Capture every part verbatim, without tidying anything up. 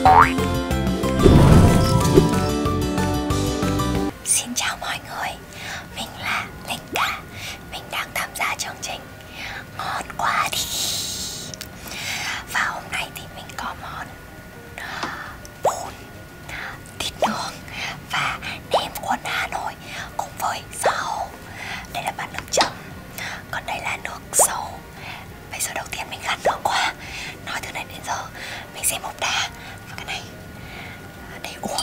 Xin chào mọi người, mình là Linh Ca. Mình đang tham gia chương trình Ngon Quá Đi. Và hôm nay thì mình có món bún, thịt nướng và nem cuốn Hà Nội cùng với rau. Đây là bát nước chấm, còn đây là nước sâu. Bây giờ đầu tiên mình khát nước quá. Nói từ nãy đến giờ mình sẽ một đá và cái này để uống.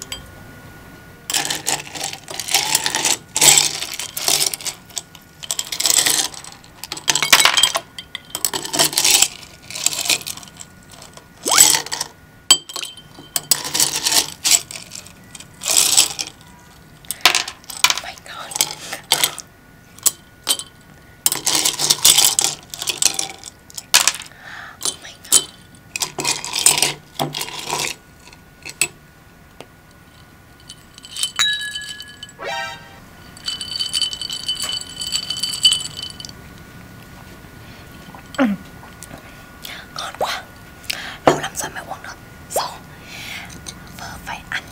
Ngon quá, lâu lắm rồi mới uống được sâu, vừa phải ăn,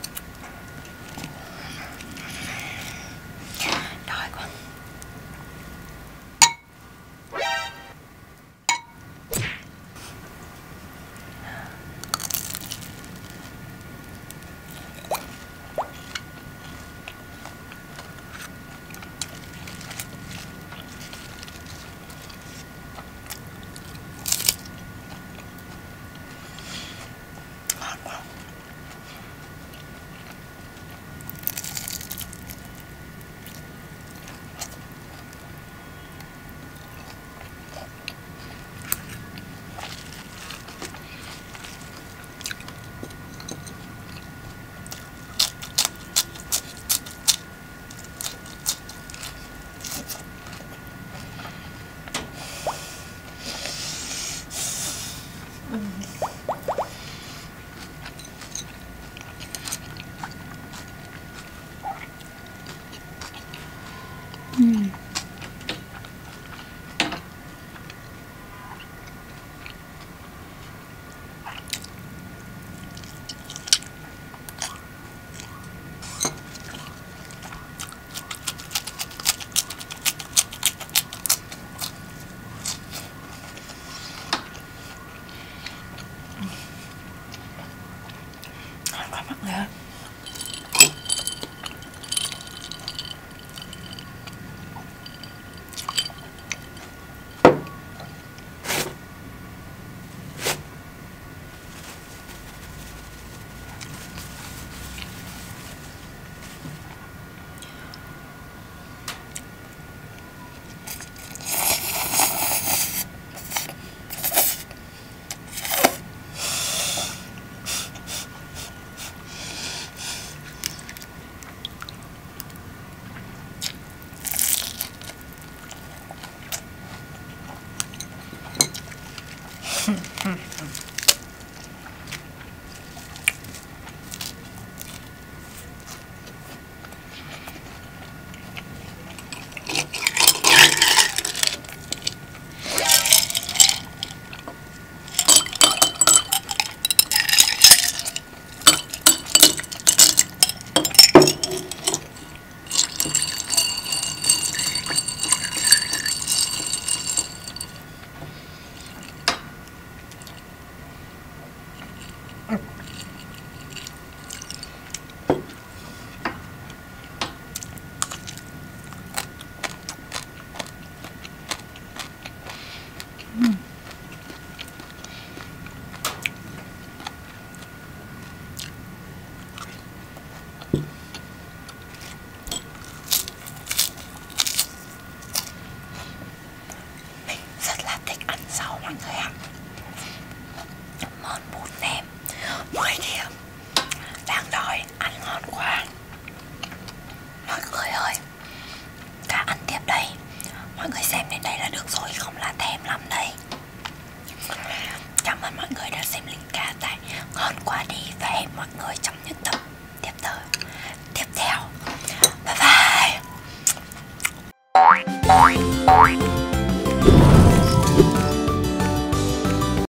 đói quá. Ngon quá. Uhm. Ngon quá mọi người ơi. Mọi người ạ, món bún nem mười điểm, đang đói, ăn ngon quá. Mọi người ơi, cả ăn tiếp đây. Mọi người xem đến đây là được rồi, không là thèm lắm đây. Cảm ơn mọi người đã xem Linh Ca tại Ngon Quá Đi, và hẹn mọi người trong những tập tiếp theo. Tiếp theo, bye bye.